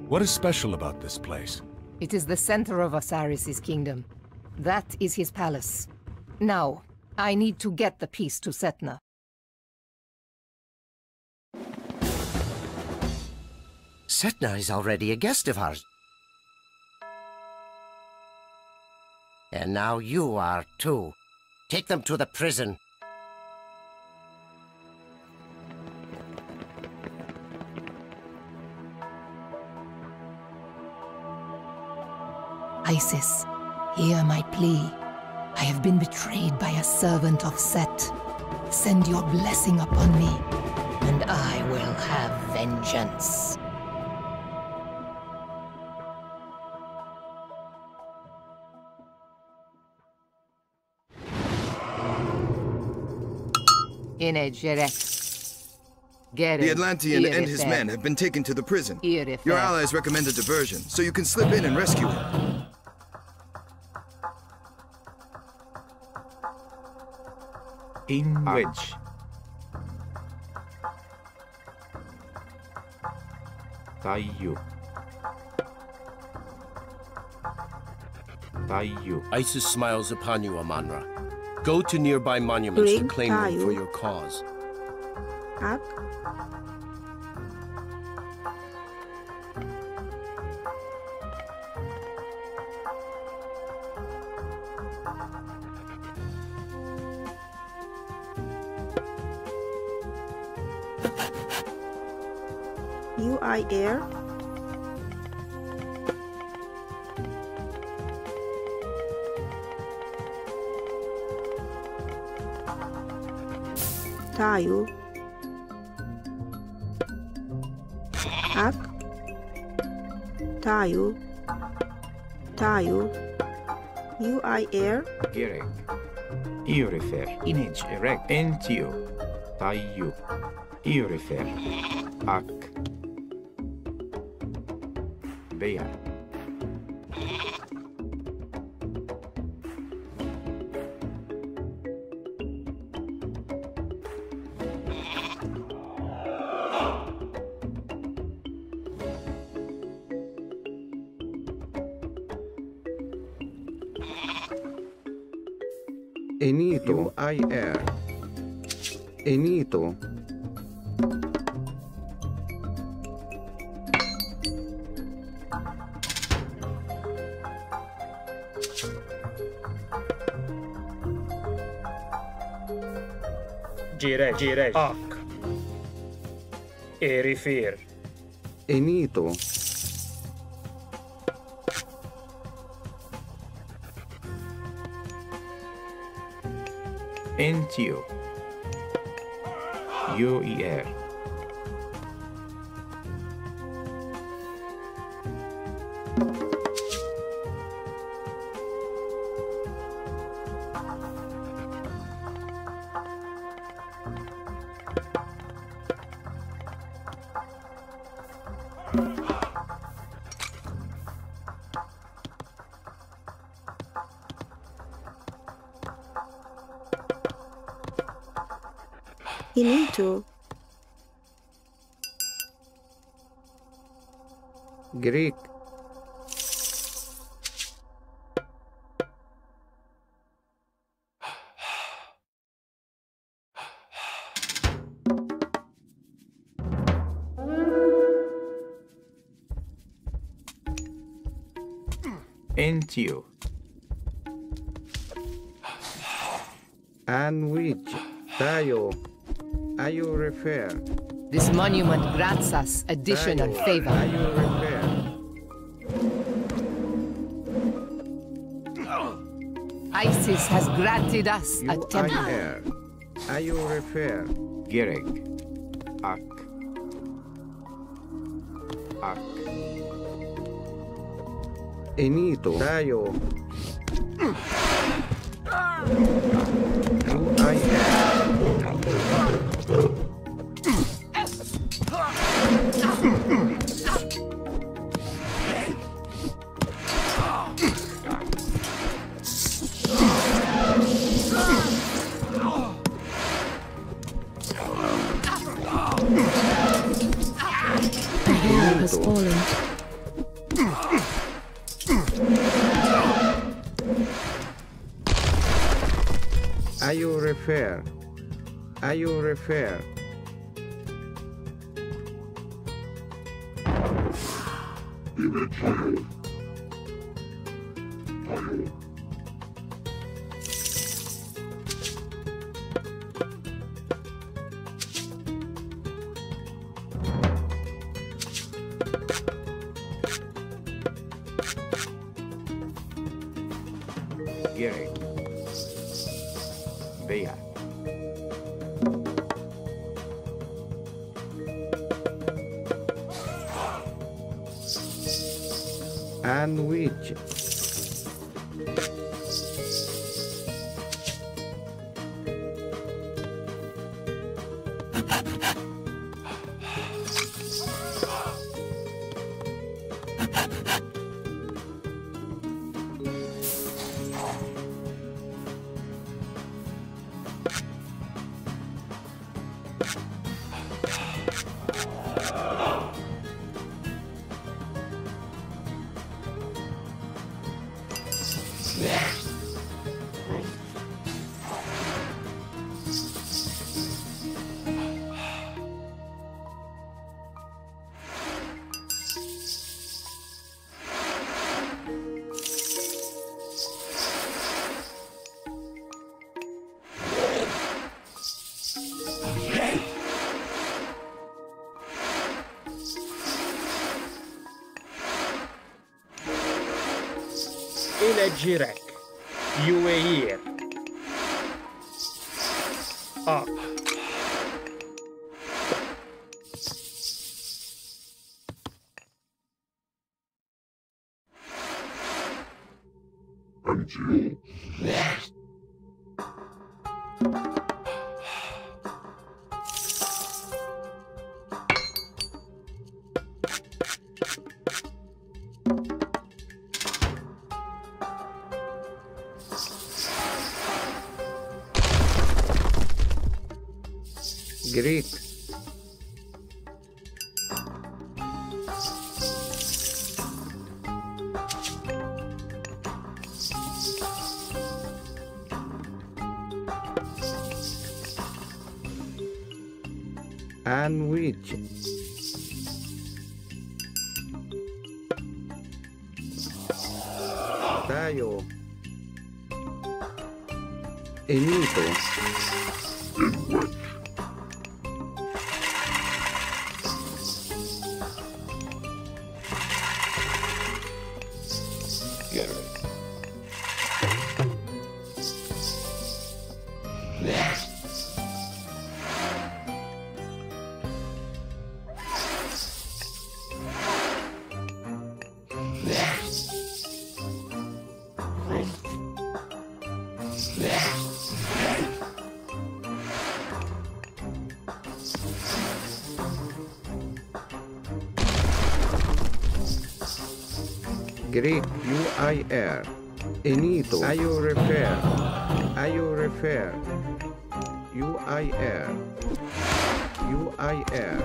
What is special about this place? It is the center of Osiris's kingdom. That is his palace. Now, I need to get the piece to Setna. Setna is already a guest of ours. And now you are too. Take them to the prison. Isis, hear my plea. I have been betrayed by a servant of Set. Send your blessing upon me, and I will have vengeance. The Atlantean and his men have been taken to the prison. Your allies recommend a diversion, so you can slip in and rescue him. In which? Tayu. Isis smiles upon you, Amanra. Go to nearby monuments to claim them for your cause. Ak. UI Air. Tayo. Ak. Tayo. UI Air. Girek. Iorifer. Inage erect. Entio. Tayo. Iorifer. Ak. Bea. Enito. UIR. Enito. Girek. Ak. Erifir. Enito. Entio. UIR. Inito. Greek. Entio. Anwij. Tayo. Ayo refer. This monument grants us additional favor. Ayo refer. Isis has granted us a temple. UIR. Ayo refer. Girek. Ak. Ak. Enito. Tayo. UIR. Has fallen. you refer? You refer? Gerek. Bea. And which? إلى جيرك يوير Greek. And which? Tayo. Enito. Greek, UIR. Enito, you refer. You refer. UIR. UIR.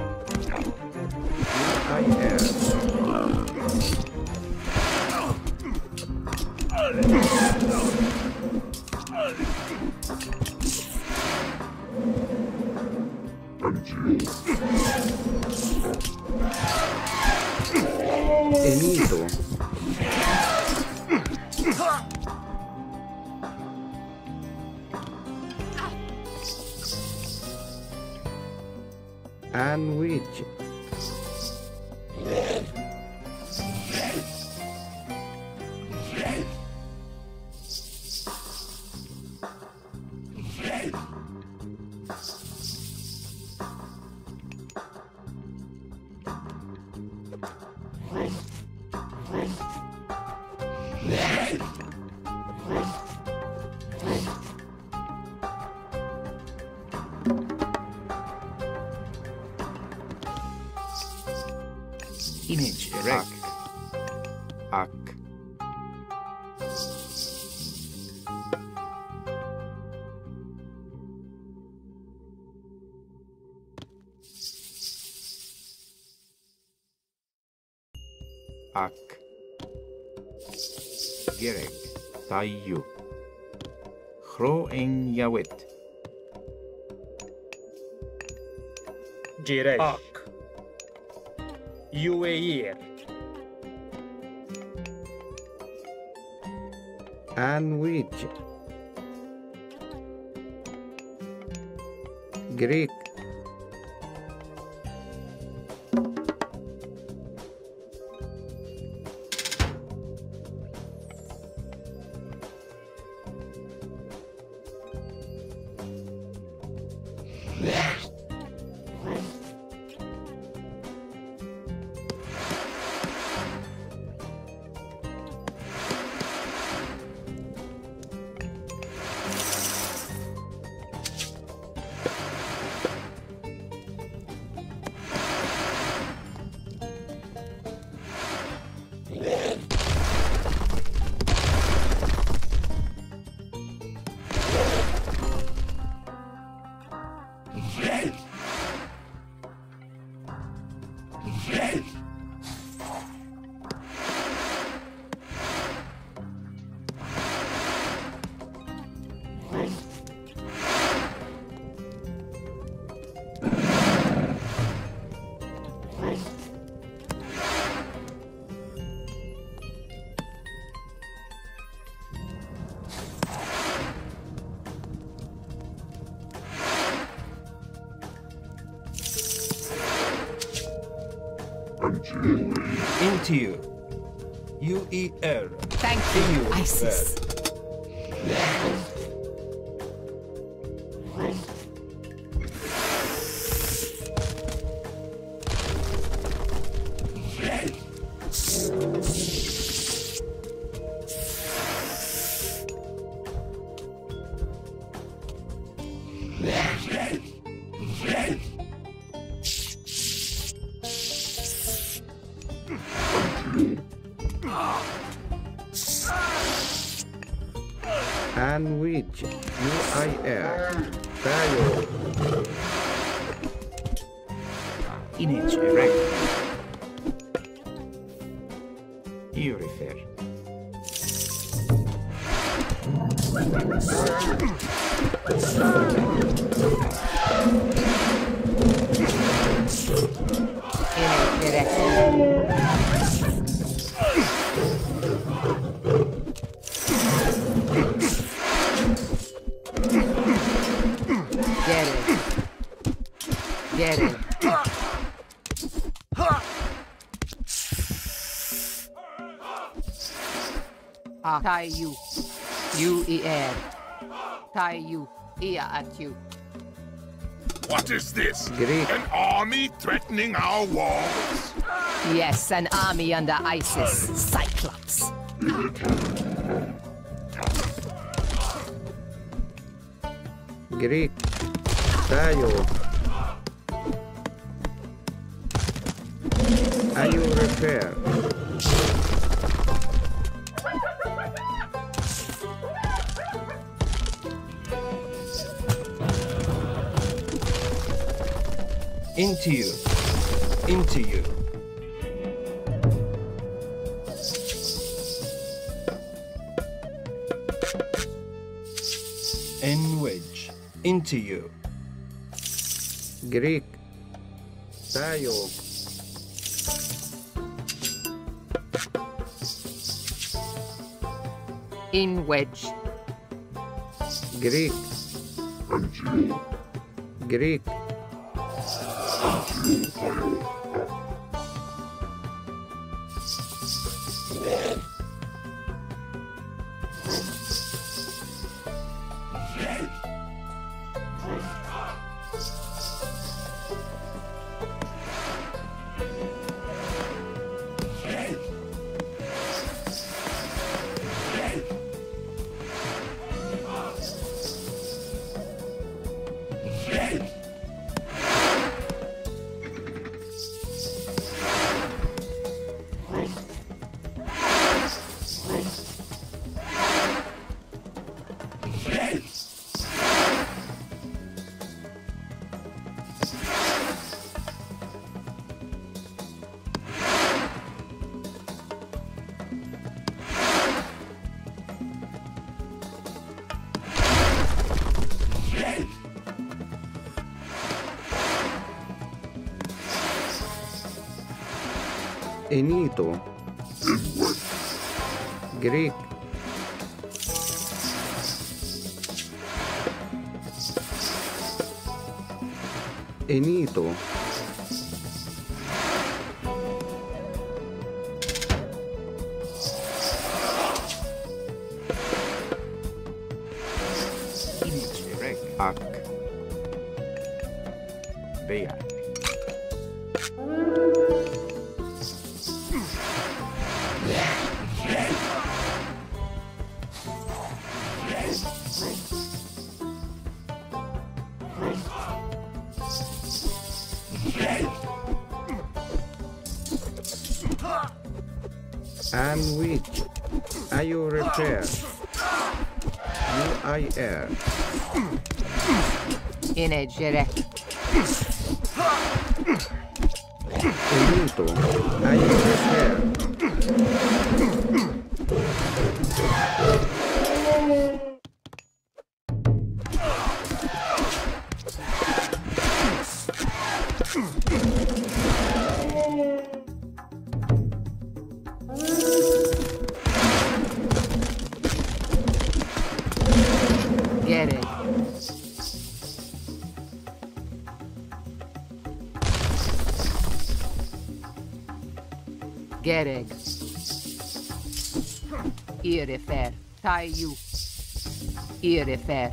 Enito. And which? Image rec. Ak. Ak. Gerek. Tayu. Kro en Yawit. Jirek. Ak. Yueir. Anwich. Greek. Into you. UER. Thank you, Isis. Anwich. UIR. Tayo. Image erect. Urifer. Get it. Tie you. UER. Tie you. Here at you. What is this? Greek. An army threatening our walls? Yes, an army under Isis. Cyclops. Greek. Tayo. Are you repair? Into you. Into you. En wedge. Into you. Greek. Tayo. In wedge. Greek. Greek. Enito. Greek. Enito. Ak. Bea. And which are you repair? UIR. Inegere. Enito. Are you repair? Get it. Gereg. Irifer. Tayu. Irifer.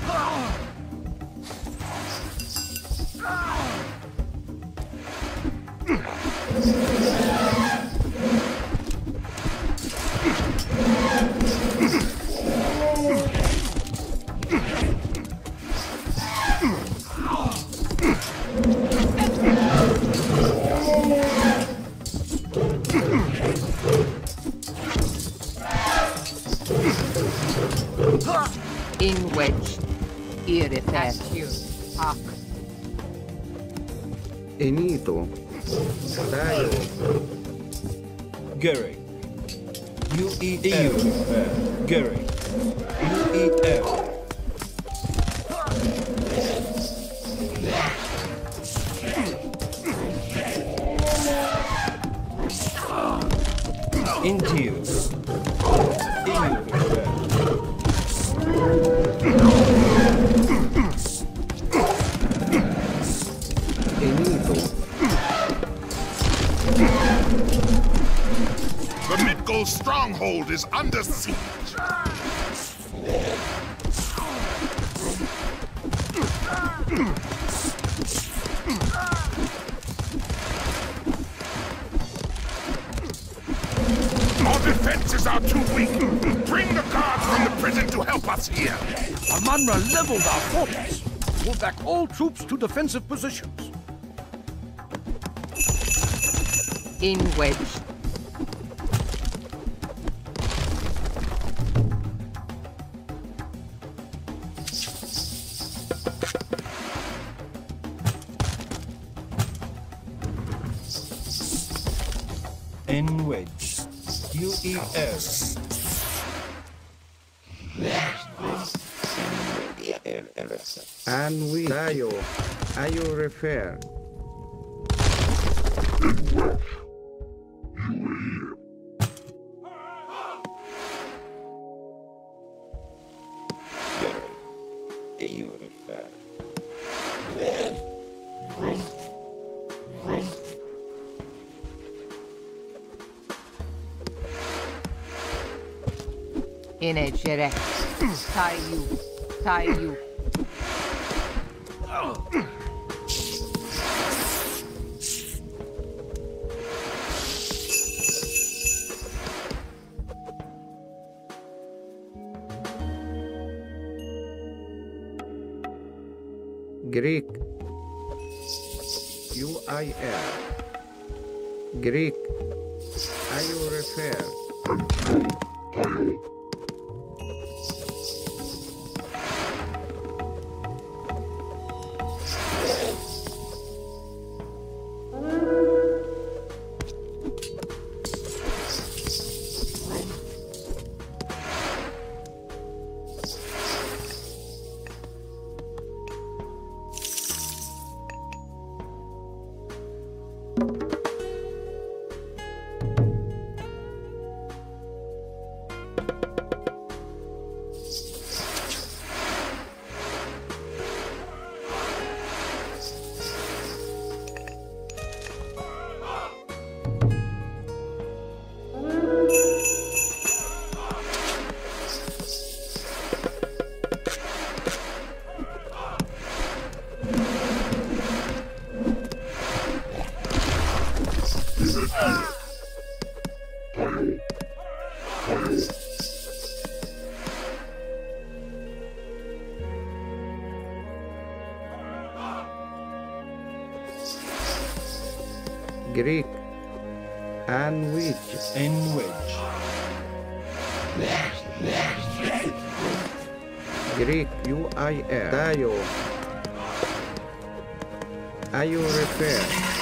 In wedge. Irifer. Ak. Enito. Tayo. Gary. UEL. Gary. UEL. Into you. The Midgul stronghold is under siege. Our defenses are too weak. Bring the guards from the prison to help us here. Amanra leveled our fortress. Pull back all troops to defensive positions. In wedge. In wedge. UES. And we Tayo. Are you repair? Inegere. Tayu. Tayu. Greek. UIR. Greek. Are you repair? Greek. And which? In which? Greek. UIR. Tayo. You repair.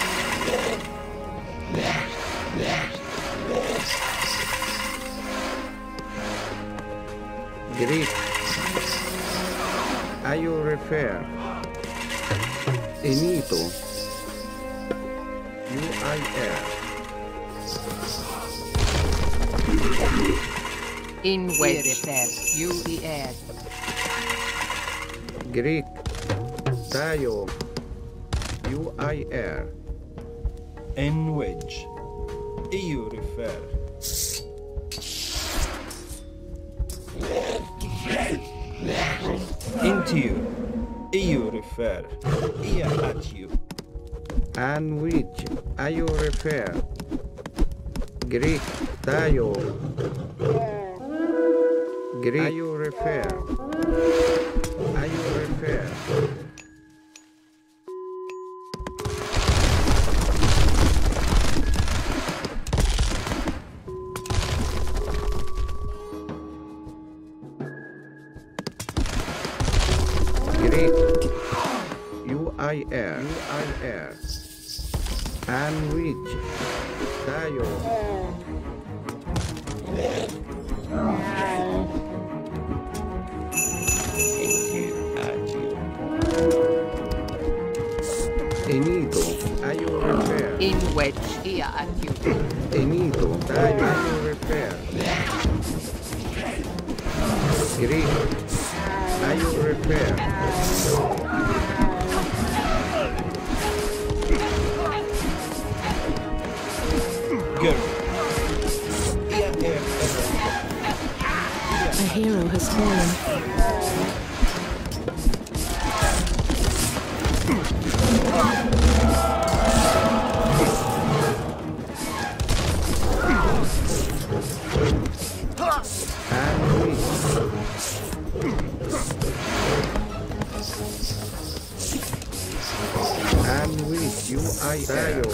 Greek. You repair. Enito. UIR. In wedge. UER. Greek. Tayo. UIR. In which? EU refer. Into you. EU refer. Ia at you. And which? You refer. Greek. Tayo. Greek. You refer. You refer. Greek. UIR. UIR. And which? Tayo. Enito. You repair. In wedge. Ia at you. Enito. Tayo. You repair. Greek. You repair. Go. A hero has fallen. And with UIR.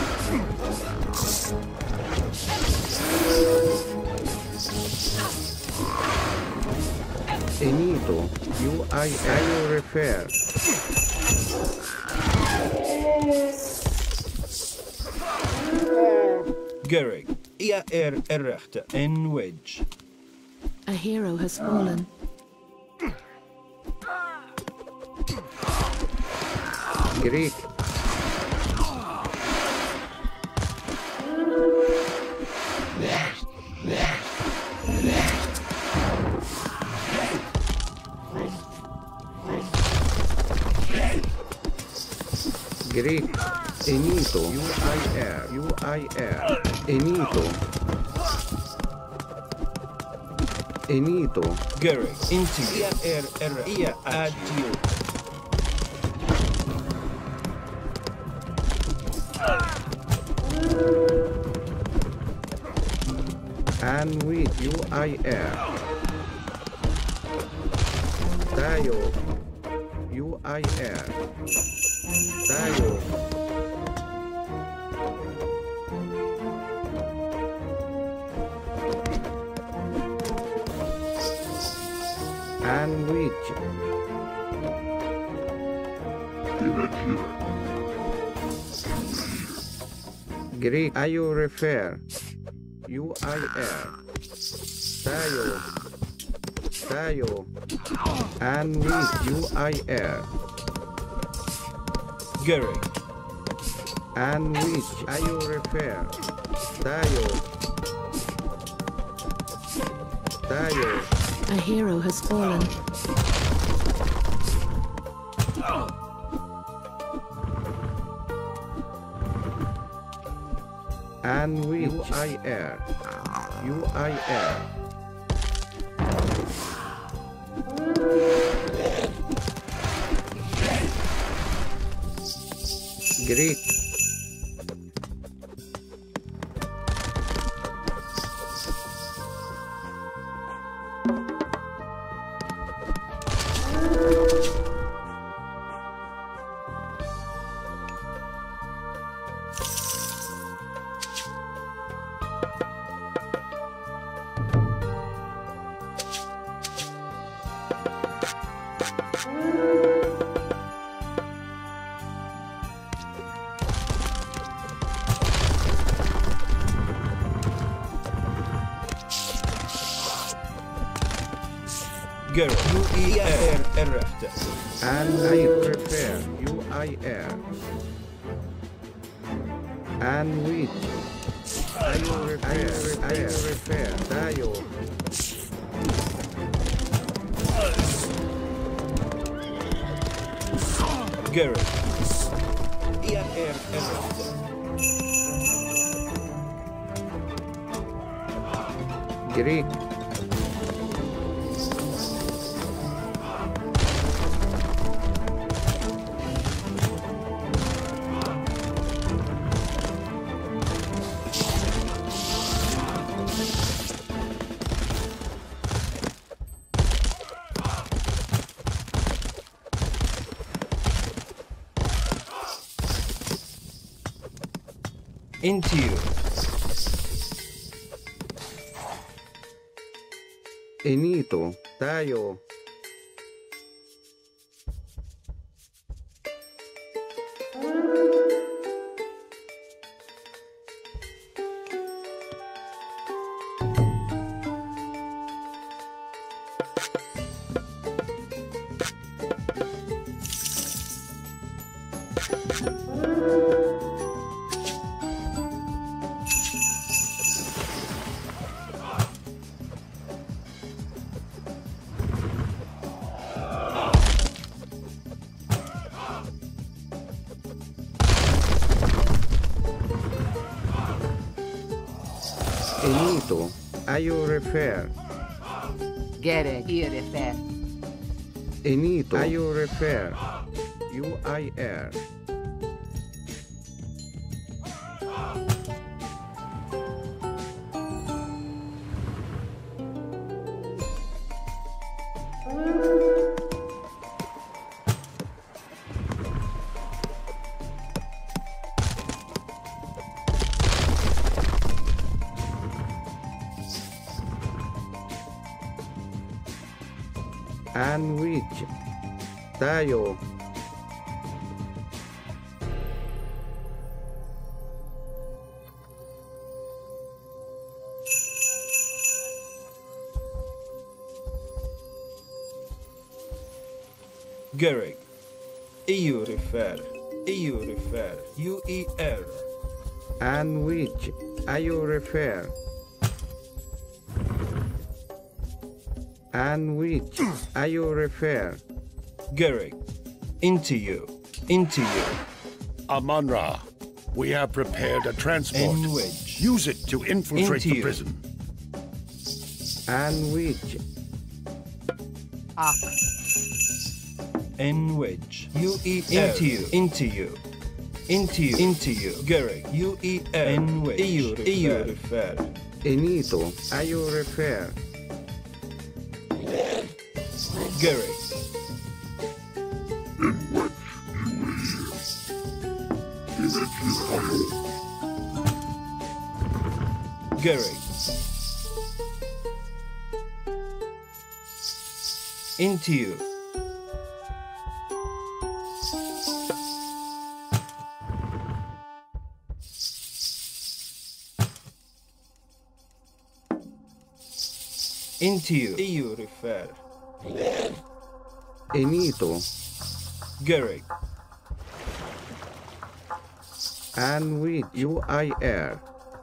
Enito. UIR refer. Gurrig. Ia rechter. In wedge. A hero has fallen. Greek. Greek. Enito. UIR. UIR. Enito. Enito. Gurrig. Into you. Ia at you. And with UIR. Tayo. UIR. Tayo. And which? Greek. You refer. UIR. Tayo. Tayo. And with UIR. Gurrig. And which? You refer. Tayo. Tayo. A hero has fallen. And with UIR. UIR. Greek. Gerrit, UIR efter. And I repair, UIR. And which? I repair, Dio. Gerrit, IR efter. Greek. Into you. Enito, Tayo. Enito, I repair. Get it, here repair. Enito, I repair. UIR. And which? Tayo. Gerrit, EU refer, UER. And which? I repair. And which? I repair. Gerrit, into you. Amun-Ra, we have prepared a transport. Use it to infiltrate the prison. And which? N-Wedge. UER. Into you. Gerrit, UER. N-Wedge. EU refer. Enito, I repair. Gerrit. Gerrit. Into you. Into you. EU refer. Enito. Gerrit. And which? UIR.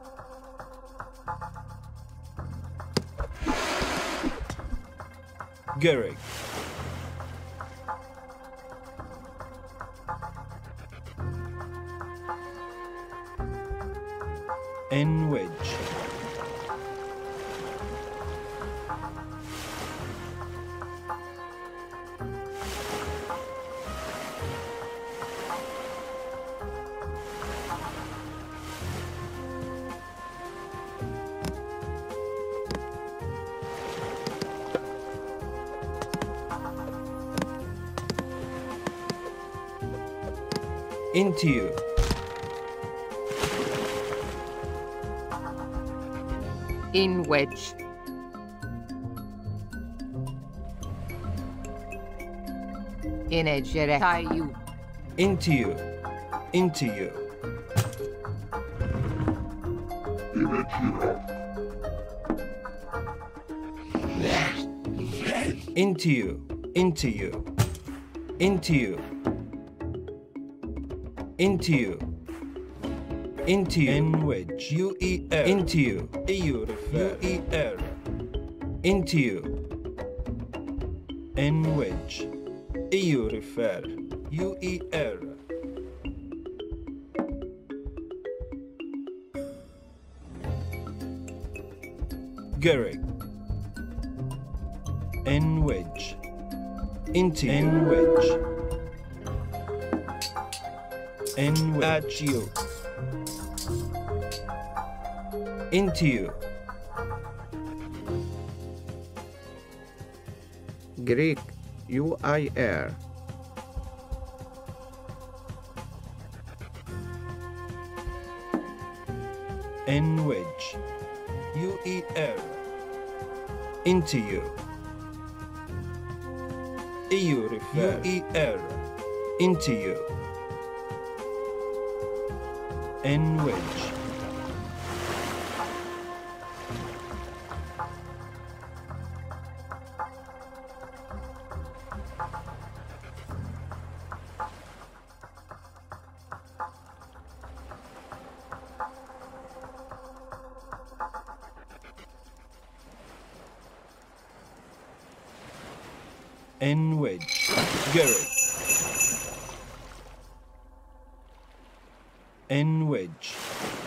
Gerrit. N-Wedge. Into you. In wedge. In a you. Into you. Into you. Into you. Into you. Into you. Into you. En wedge. U-E-R. Into you. U-E-R. Into you. En wedge. U-E-R. U-E-R. Gerrig. En wedge. Into en wedge. En wedge. At you. Into you. Greek. U-I-R. En wedge. U-E-R. Into you. U-E-R. Into you. En wedge. En wedge. Gerrig. En wedge.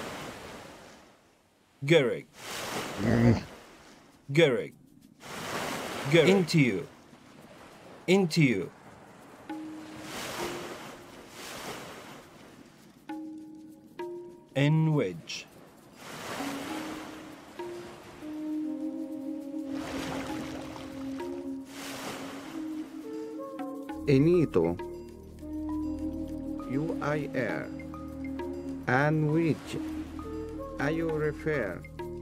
Gerrig. Gerrig. Gerrig. Into you. Into you. En wedge. Enito. U-I-R. And which I you refer.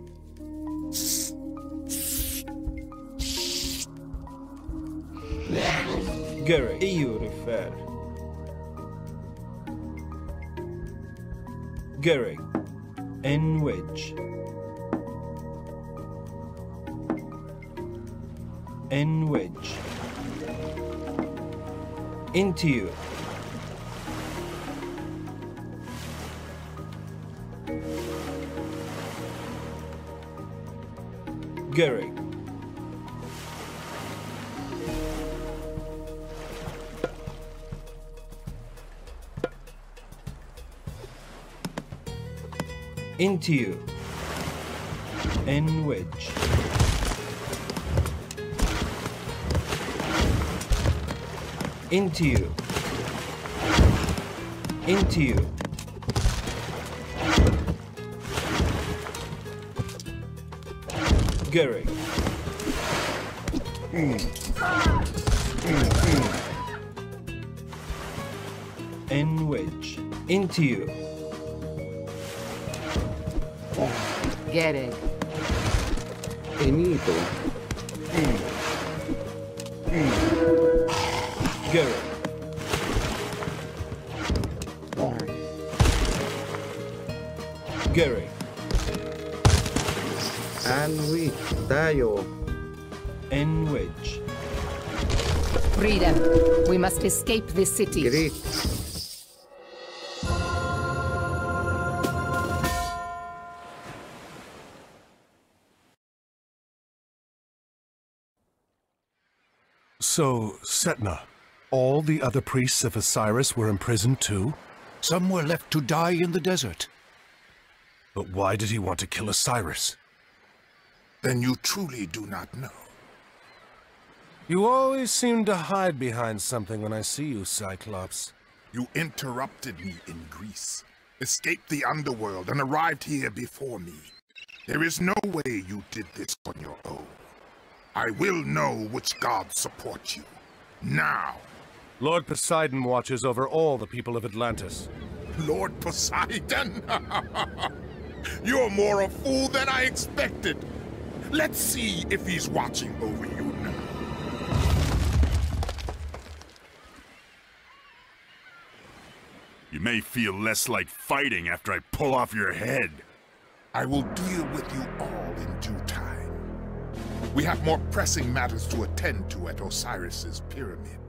Gerrig. You refer. Gerrig. En wedge. En wedge. Into you. Gerrig. Into you. En wedge. Into you. Into you. Gerrig. En wedge. Into you. Gerrig. Enito. Gerrig. Gerrig. And which Tayo. En wedge. Freedom. We must escape this city. Greek. So, Setna, all the other priests of Osiris were imprisoned too? Some were left to die in the desert. But why did he want to kill Osiris? Then you truly do not know. You always seem to hide behind something when I see you, Cyclops. You interrupted me in Greece, escaped the underworld, and arrived here before me. There is no way you did this on your own. I will know which gods support you. Now. Lord Poseidon watches over all the people of Atlantis. Lord Poseidon? You're more a fool than I expected. Let's see if he's watching over you now. You may feel less like fighting after I pull off your head. I will deal with you all in due time. We have more pressing matters to attend to at Osiris's pyramid.